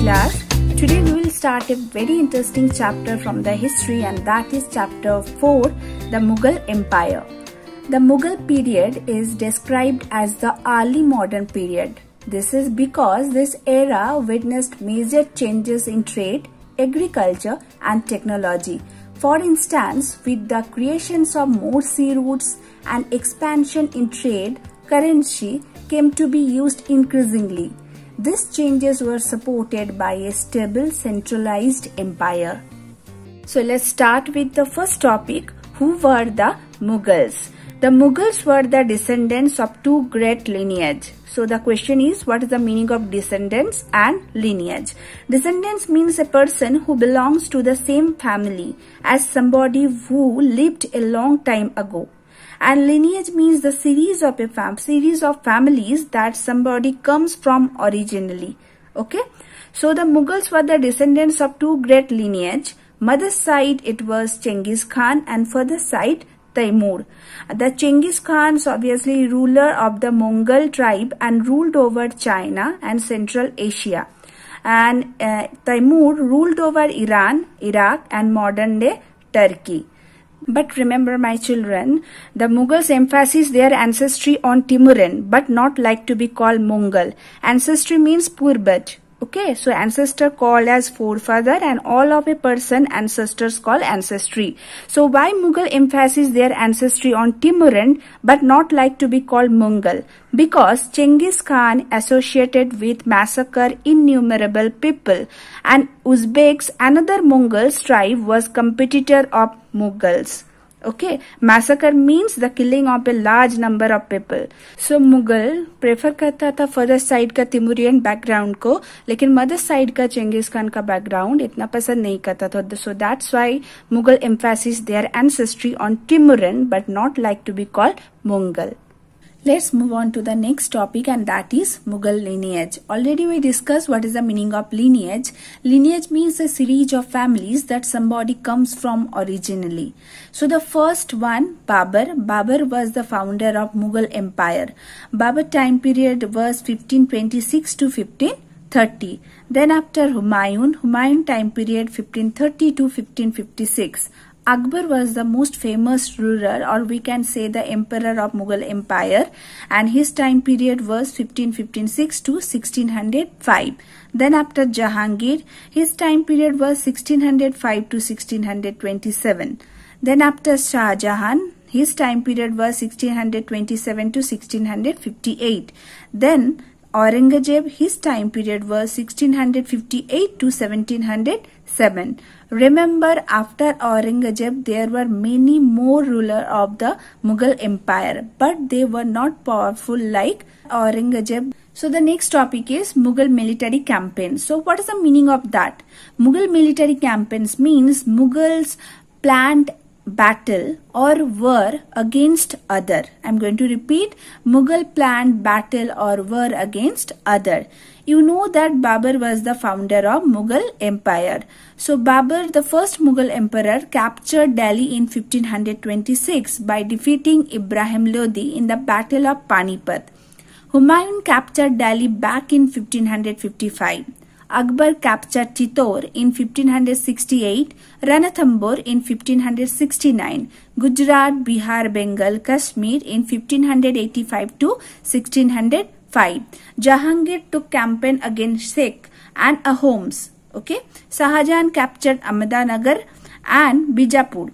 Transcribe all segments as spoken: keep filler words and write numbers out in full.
class. Today we will start a very interesting chapter from the history, and that is chapter four, the Mughal Empire. The Mughal period is described as the early modern period. This is because this era witnessed major changes in trade, agriculture and technology. For instance, with the creations of more sea routes and expansion in trade, currency came to be used increasingly. These changes were supported by a stable centralized empire. So let's start with the first topic. Who were the Mughals? The Mughals were the descendants of two great lineages. So the question is, what is the meaning of descendants and lineage? Descendants means a person who belongs to the same family as somebody who lived a long time ago. And lineage means the series of a fam series of families that somebody comes from originally. Okay. So the Mughals were the descendants of two great lineage. Mother's side it was Chengiz Khan, and father's side Taimur. The Chengiz Khan, obviously ruler of the Mongol tribe and ruled over China and Central Asia. And uh, Taimur ruled over Iran, Iraq and modern day Turkey. But remember, my children, the Mughals emphasize their ancestry on Timurin, but not like to be called Mongol. Ancestry means Purbat. Okay, so ancestor called as forefather, and all of a person ancestors call ancestry. So why Mughal emphasize their ancestry on Timurin but not like to be called Mongol? Because Chengiz Khan associated with massacre innumerable people, and Uzbeks, another Mongol tribe, was competitor of Mughals. Okay, massacre means the killing of a large number of people. So Mughal prefer करता था further side का तिमुरियन background को, लेकिन mother side का चेंगिस खान का background इतना पसंद नहीं करता था. So that's why Mughal emphasized their ancestry on Timurin but not like to be called Mongol. Let's move on to the next topic, and that is Mughal lineage. Already we discussed what is the meaning of lineage. Lineage means a series of families that somebody comes from originally. So the first one, Babur. Babur was the founder of Mughal Empire. Babur time period was fifteen twenty-six to fifteen thirty. Then after Humayun, Humayun time period fifteen thirty to fifteen fifty-six. Akbar was the most famous ruler, or we can say the emperor of Mughal Empire, and his time period was fifteen fifty-six to sixteen oh five. Then after Jahangir, his time period was sixteen oh five to sixteen twenty-seven. Then after Shah Jahan, his time period was sixteen twenty-seven to sixteen fifty-eight. Then Aurangzeb, his time period was sixteen fifty-eight to seventeen oh seven. Remember, after Aurangzeb, there were many more rulers of the Mughal Empire, but they were not powerful like Aurangzeb. So the next topic is Mughal military campaigns. So what is the meaning of that? Mughal military campaigns means Mughals planned battle or war against other. I am going to repeat, Mughal planned battle or war against other. You know that Babur was the founder of Mughal Empire. So Babur, the first Mughal emperor, captured Delhi in fifteen twenty-six by defeating Ibrahim Lodi in the Battle of Panipat. Humayun captured Delhi back in fifteen fifty-five. Akbar captured Chittor in fifteen sixty-eight, Ranthambore in fifteen sixty-nine, Gujarat, Bihar, Bengal, Kashmir in fifteen eighty-five to sixteen oh five. Jahangir took campaign against Sikh and Ahoms. Okay, Shahjahan captured Ahmednagar and Bijapur.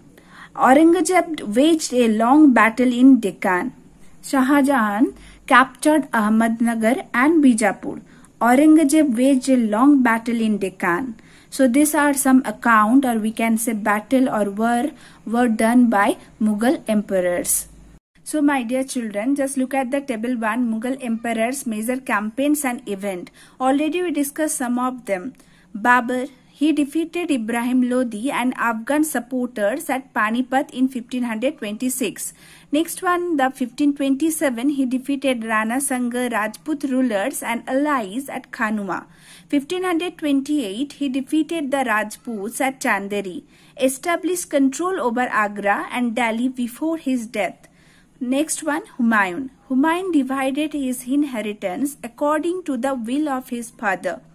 Aurangzeb waged a long battle in Deccan. Shahjahan captured Ahmednagar and Bijapur. Aurangzeb waged a long battle in Deccan. So these are some account, or we can say battle or war were done by Mughal emperors. So my dear children, just look at the table one, Mughal emperors, major campaigns and event. Already we discussed some of them. Babur, he defeated Ibrahim Lodi and Afghan supporters at Panipat in fifteen twenty-six. Next one, the fifteen twenty-seven, he defeated Rana Sanga Rajput rulers and allies at Khanuma. fifteen twenty-eight, he defeated the Rajputs at Chanderi, established control over Agra and Delhi before his death. Next one, Humayun. Humayun divided his inheritance according to the will of his father.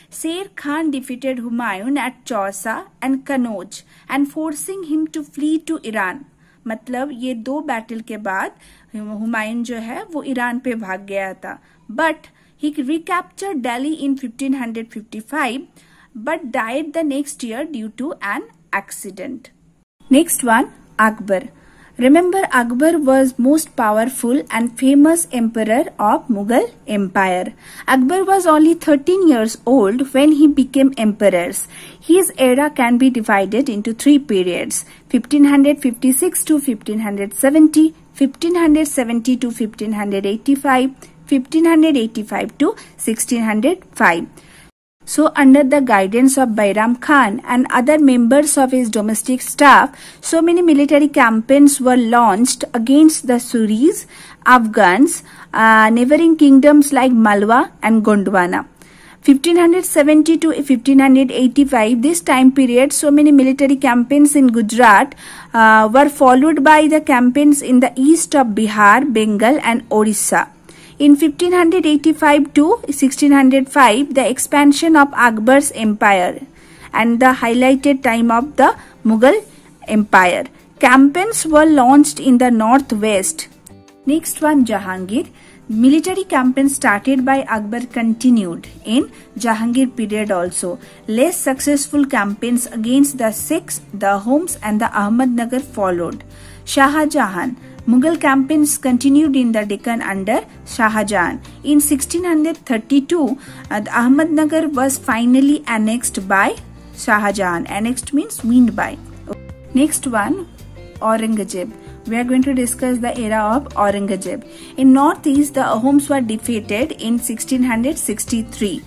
Sher Khan defeated Humayun at Chausa and Kannauj and forcing him to flee to Iran. मतलब ये दो battle के बाद हुमायूं जो है वो Iran पे भाग गया था. But he recaptured Delhi in fifteen fifty-five but died the next year due to an accident. Next one, Akbar. Remember, Akbar was most powerful and famous emperor of Mughal Empire. Akbar was only thirteen years old when he became emperor. His era can be divided into three periods: fifteen fifty-six to fifteen seventy, fifteen seventy to fifteen eighty-five, fifteen eighty-five to sixteen oh five. So, under the guidance of Bairam Khan and other members of his domestic staff, so many military campaigns were launched against the Suris, Afghans, uh, neighboring kingdoms like Malwa and Gondwana. fifteen seventy to fifteen eighty-five, this time period, so many military campaigns in Gujarat uh, were followed by the campaigns in the east of Bihar, Bengal and Orissa. In fifteen eighty-five to sixteen oh five, the expansion of Akbar's empire and the highlighted time of the Mughal Empire. Campaigns were launched in the northwest. Next one, Jahangir. Military campaigns started by Akbar continued in Jahangir period also. Less successful campaigns against the Sikhs, the Homs and the Ahmednagar followed. Shah Jahan. Mughal campaigns continued in the Deccan under Shah Jahan. In sixteen thirty-two, uh, Ahmednagar was finally annexed by Shah Jahan. Annexed means weaned by. Next one, Aurangzeb. We are going to discuss the era of Aurangzeb. In northeast, the Ahoms were defeated in sixteen sixty-three.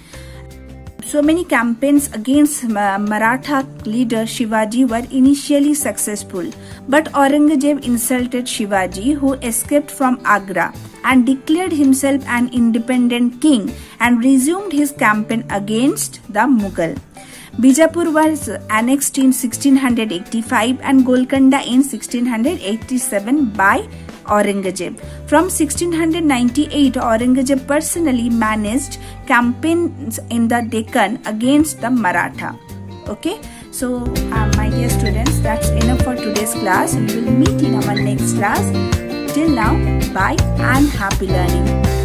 So many campaigns against Maratha leader Shivaji were initially successful, but Aurangzeb insulted Shivaji, who escaped from Agra and declared himself an independent king and resumed his campaign against the Mughal. Bijapur was annexed in sixteen eighty-five and Golconda in sixteen eighty-seven by Aurangzeb. From sixteen ninety-eight, Aurangzeb personally managed campaigns in the Deccan against the Maratha. Okay, so uh, my dear students, that's enough for today's class. We will meet in our next class. Till now, bye and happy learning.